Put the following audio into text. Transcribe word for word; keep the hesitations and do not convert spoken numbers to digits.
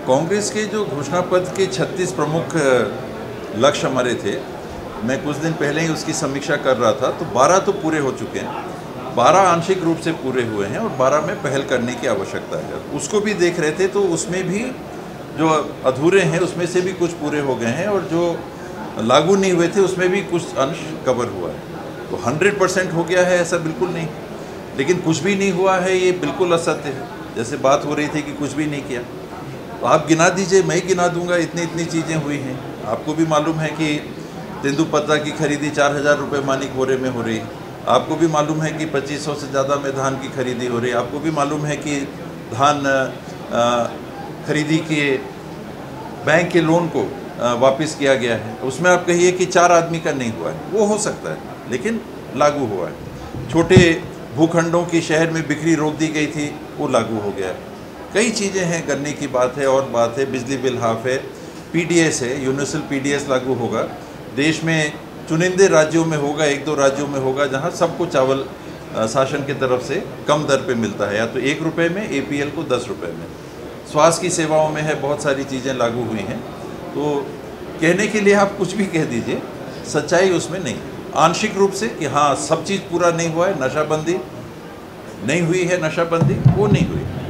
कांग्रेस के जो घोषणा पत्र के छत्तीस प्रमुख लक्ष्य हमारे थे, मैं कुछ दिन पहले ही उसकी समीक्षा कर रहा था, तो बारह तो पूरे हो चुके हैं, बारह आंशिक रूप से पूरे हुए हैं और बारह में पहल करने की आवश्यकता है। उसको भी देख रहे थे तो उसमें भी जो अधूरे हैं उसमें से भी कुछ पूरे हो गए हैं और जो लागू नहीं हुए थे उसमें भी कुछ अंश कवर हुआ है। तो हंड्रेड परसेंट हो गया है ऐसा बिल्कुल नहीं, लेकिन कुछ भी नहीं हुआ है ये बिल्कुल असत्य है। जैसे बात हो रही थी कि कुछ भी नहीं किया, तो आप गिना दीजिए, मैं ही गिना दूंगा, इतनी इतनी चीज़ें हुई हैं। आपको भी मालूम है कि तेंदुपत्ता की खरीदी चार हज़ार रुपये मानिक बोरे में हो रही, आपको भी मालूम है कि पच्चीस सौ से ज़्यादा में धान की खरीदी हो रही, आपको भी मालूम है कि धान आ, खरीदी के बैंक के लोन को आ, वापस किया गया है। उसमें आप कहिए कि चार आदमी का नहीं हुआ है, वो हो सकता है, लेकिन लागू हुआ है। छोटे भूखंडों की शहर में बिक्री रोक दी गई थी, वो लागू हो गया है। कई चीज़ें हैं, गन्ने की बात है और बात है, बिजली बिल हाफ है, पीडीएस है, यूनिवर्सल पीडीएस लागू होगा। देश में चुनिंदे राज्यों में होगा, एक दो राज्यों में होगा जहां सबको चावल शासन की तरफ से कम दर पे मिलता है, या तो एक रुपये में, एपीएल को दस रुपये में। स्वास्थ्य की सेवाओं में है, बहुत सारी चीज़ें लागू हुई हैं। तो कहने के लिए आप कुछ भी कह दीजिए, सच्चाई उसमें नहीं। आंशिक रूप से कि हाँ सब चीज़ पूरा नहीं हुआ है, नशाबंदी नहीं हुई है, नशाबंदी वो नहीं हुई।